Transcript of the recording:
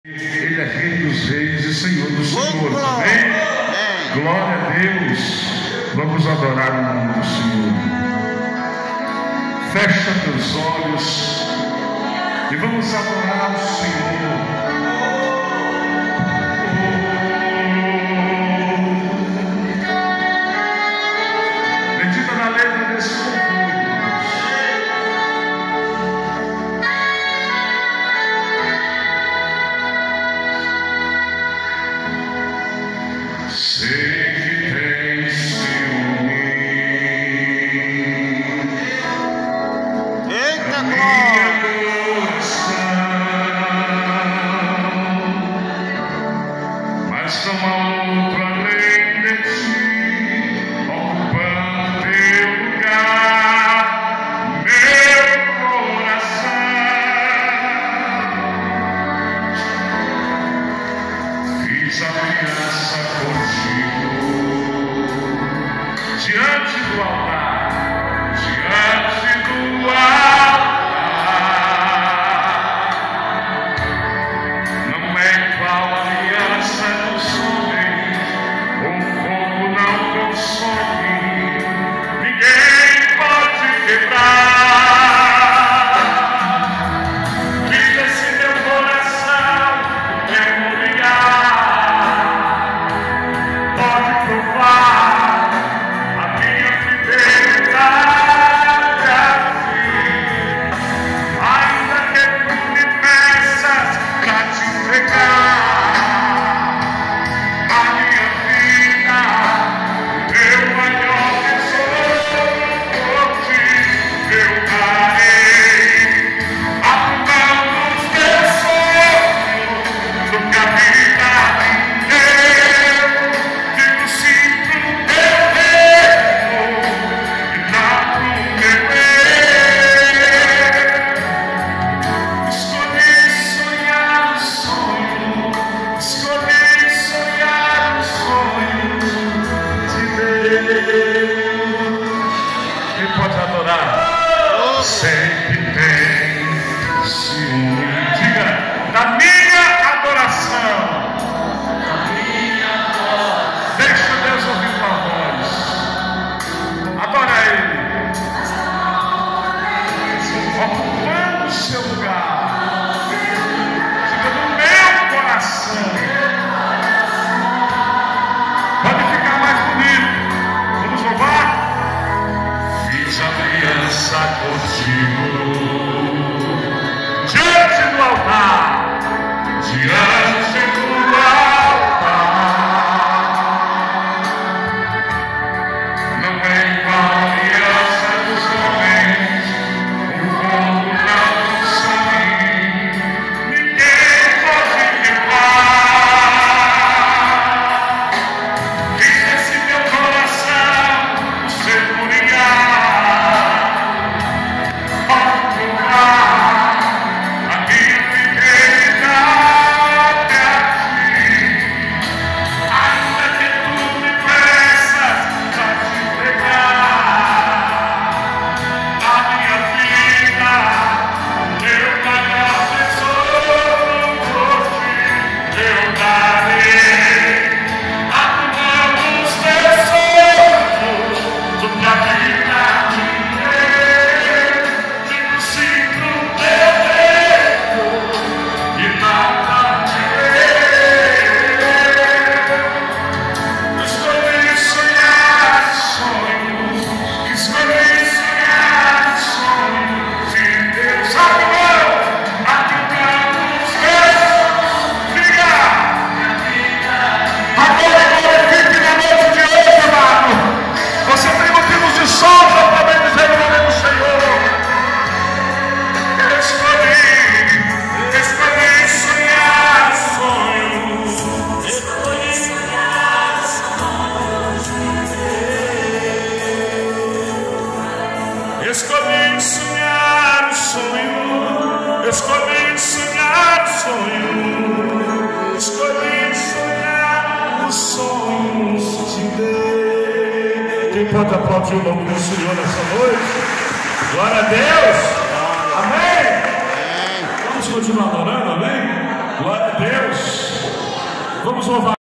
Ele é Rei dos Reis e Senhor dos Senhores, amém? Glória a Deus. Vamos adorar o nome do Senhor. Fecha teus olhos e vamos adorar ao Senhor. Medita na letra desse louvor. Sei que tem ciúme. Eita, minha glória! coração, mas não há outro além de ti, ocupando teu lugar, meu coração. Fiz aliança contigo diante do altar, diante do altar. Não é igual a aliança dos homens, o fogo não consome, ninguém pode quebrar. Fiz esse meu coração memorial. Pode provar a minha fidelidade a ti, ainda que tu me peças pra te entregar a minha vida, meu maior tesouro por ti eu darei, afundando os teus sonhos no caminho da vida. Digo sim pro teu reino e não pro meu eu. Escolhi sonhar o sonho, escolhi sonhar o sonho de Deus. Quem pode adorar? Sei que tem ciúme. Diga, da minha adoração. Deixa Deus ouvir tua voz. Adora Ele. Ocupando o seu lugar. Fica no meu coração. Pode ficar mais bonito. Vamos louvar? Fiz aliança contigo diante do altar. Diante do altar. Não é igual a aliança dos homens, o fogo não consome, ninguém pode quebrar. Fiz esse meu coração memorial. Pode provar a minha fidelidade a ti, ainda que tu me peças pra te entregar a minha vida, meu maior tesouro por ti eu darei, afundando os teus sonhos no caminho da vida. Digo sim pro teu reino e nada direi. Escolhi sonhar sonhos, escolhi sonhar sonhos de Deus. Afundando os teus. Diga! Agora glorifique na noite de hoje, amado. Você tem motivos de sobra para bendizer o nome do Senhor. Eu escolhi sonhar sonhos. Escolhi sonhar sonhos de Deus. Escolhi sonhar sonhos. Escolhi sonhar sonhos. Escolhi sonhar os sonhos de Deus. Quem pode aplaudir o nome do Senhor nessa noite? Glória a Deus. Amém. Vamos continuar adorando, amém? Glória a Deus. Vamos louvar.